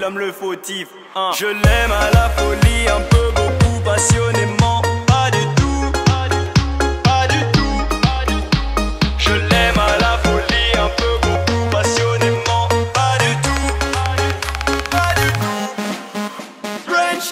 l'homme le fautif. Je l'aime à la folie, un peu, beaucoup, passionnément. Pas du tout, pas du tout. Je l'aime à la folie, un peu, beaucoup, passionnément. Pas du tout, pas du tout. French.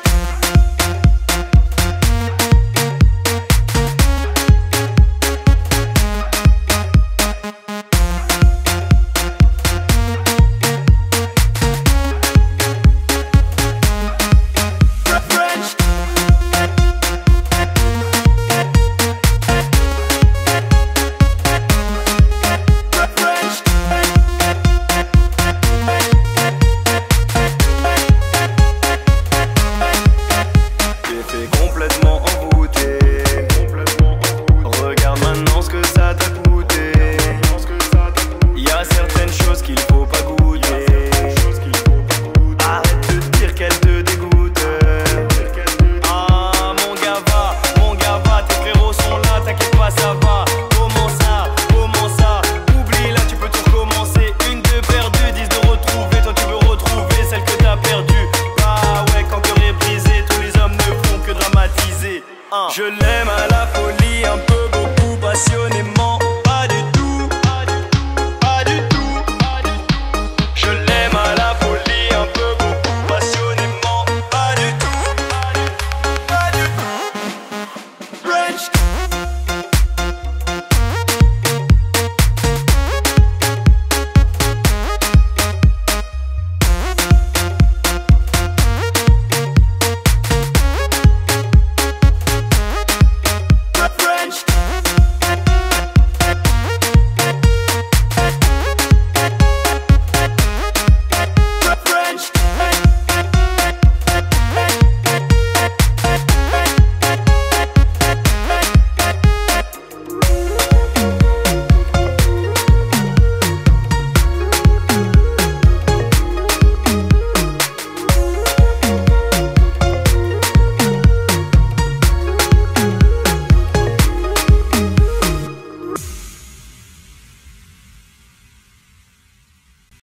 Complètement envoûté. Regarde maintenant ce que ça t'a coûté. Y'a certaines choses qu'il faut pas goûter. Arrête de dire qu'elle te dégoûte. Ah mon gars va, tes frérots sont là, t'inquiète pas ça va. Comment ça, oublie là tu peux tout recommencer. Une de perdue, 10 de retrouver. Toi tu veux retrouver celle que t'as perdue. Bah ouais, quand cœur est brisé, tous les hommes ne font que dramatiser. Je l'aime